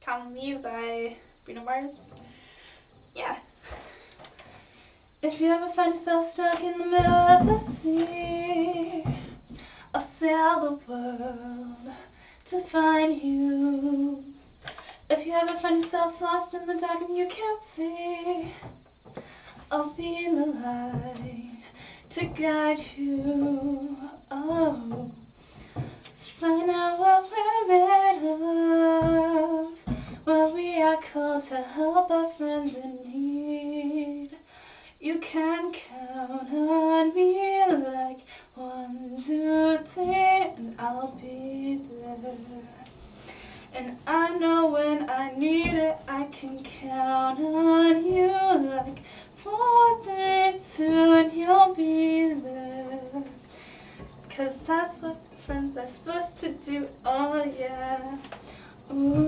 Count on Me by Bruno. Yeah. If you ever find yourself stuck in the middle of the sea, I'll sail the world to find you. If you ever find yourself lost in the dark and you can't see, I'll be in the light to guide you. Oh, find out what we're made of, what we are called to help our friends in need. You can count on me like 1, 2, 3, and I'll be there. And I know when I need it, I can count on you like 4, 3, 2, and you'll be there. 'Cause that's what friends are supposed to do, oh yeah. Ooh.